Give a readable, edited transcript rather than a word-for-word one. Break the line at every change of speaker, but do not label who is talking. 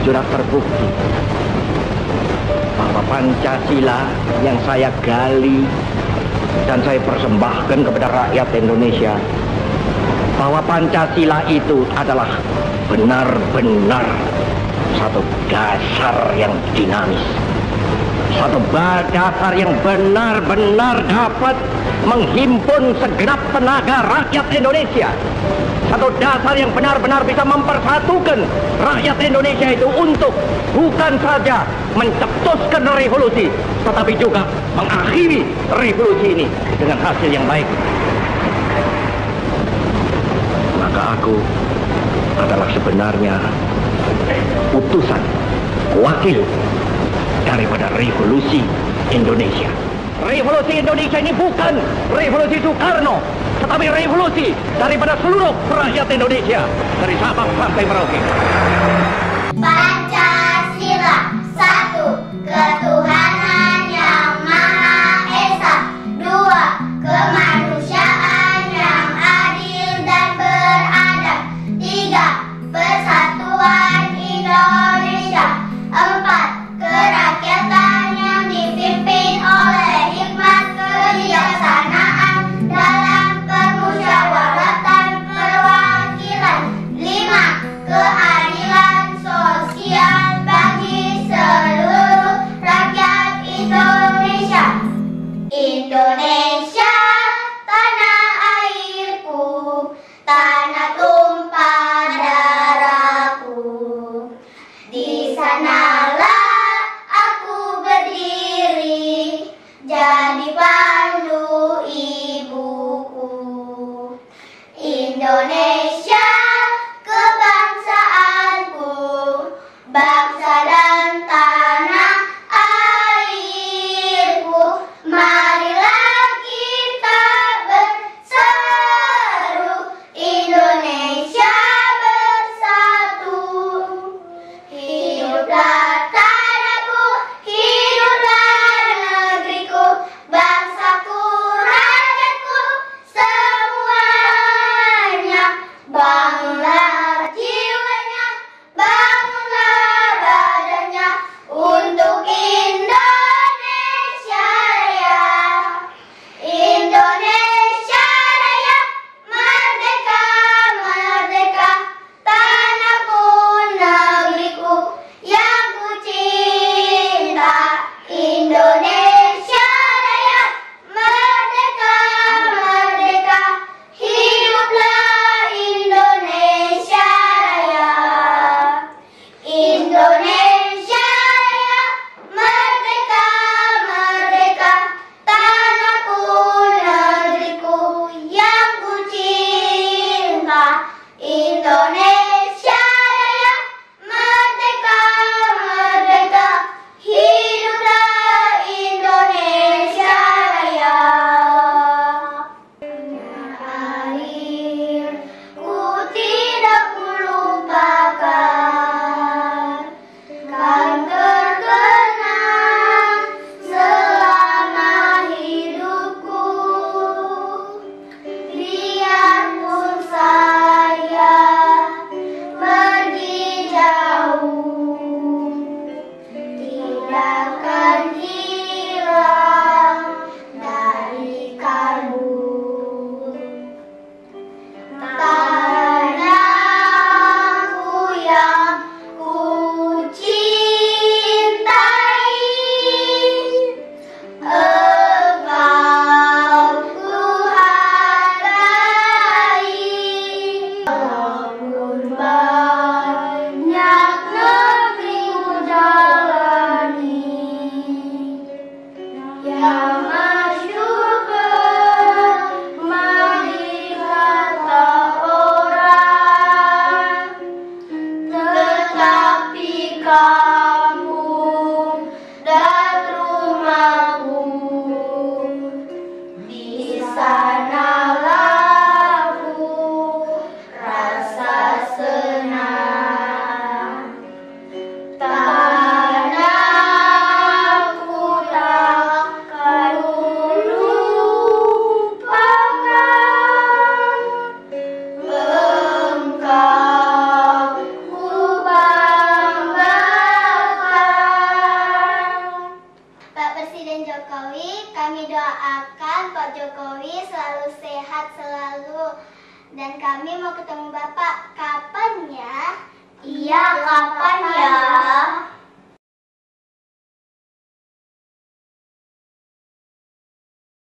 sudah terbukti bahwa Pancasila yang saya gali dan saya persembahkan kepada rakyat Indonesia, bahwa Pancasila itu adalah benar-benar satu dasar yang dinamis, satu dasar yang benar-benar dapat menghimpun segenap tenaga rakyat Indonesia, satu dasar yang benar-benar bisa mempersatukan rakyat Indonesia itu untuk bukan saja mencetuskan revolusi, tetapi juga mengakhiri revolusi ini dengan hasil yang baik. Maka aku adalah sebenarnya utusan, wakil daripada revolusi Indonesia. Revolusi Indonesia ini bukan revolusi Soekarno, tetapi revolusi daripada seluruh rakyat Indonesia, dari Sabang sampai Merauke.
Pancasila, satu, ketuhanan yang Maha Esa. Dua, kemanusiaan yang adil dan beradab. Tiga, persatuan Indonesia. Empat, kerakyatan yang dipimpin oleh hikmat kebijaksanaan dalam permusyawaratan perwakilan. Lima, keadilan sosial bagi seluruh rakyat Indonesia. Indonesia, tanah airku, tanah tumpah darahku. Di sanalah aku berdiri, jadi pandu ibuku. Indonesia, kebangsaanku, bangsa dan tanah airku. Marilah kita berseru, Indonesia bersatu. Hiduplah tanahku, hiduplah negeriku, bangsaku, rakyatku, semuanya. Bangunlah jiwanya, bangunlah badannya, untuk Indonesia Raya. Indonesia Raya, merdeka, merdeka, tanahku, negeriku yang ku cinta. Indonesia Raya, merdeka, merdeka, hiduplah Indonesia Raya. Indonesia Raya, merdeka, merdeka, tanahku, negeriku yang ku cinta. Indonesia Raya, merdeka, merdeka, hiduplah Indonesia Raya. Air ku tidak kulupakan, kan terkenang selama hidupku. Biarpun saya pergi jauh, tidak akan hilang dari kalbu. Tanahku yang ku cintai, engkau ku hargai. Walaupun banyak negeri ku jalani, yang masyhur bermari kata orang, Presiden Jokowi, kami doakan Pak Jokowi selalu sehat selalu. Dan kami mau ketemu Bapak. Kapan ya? Iya, kapan ya?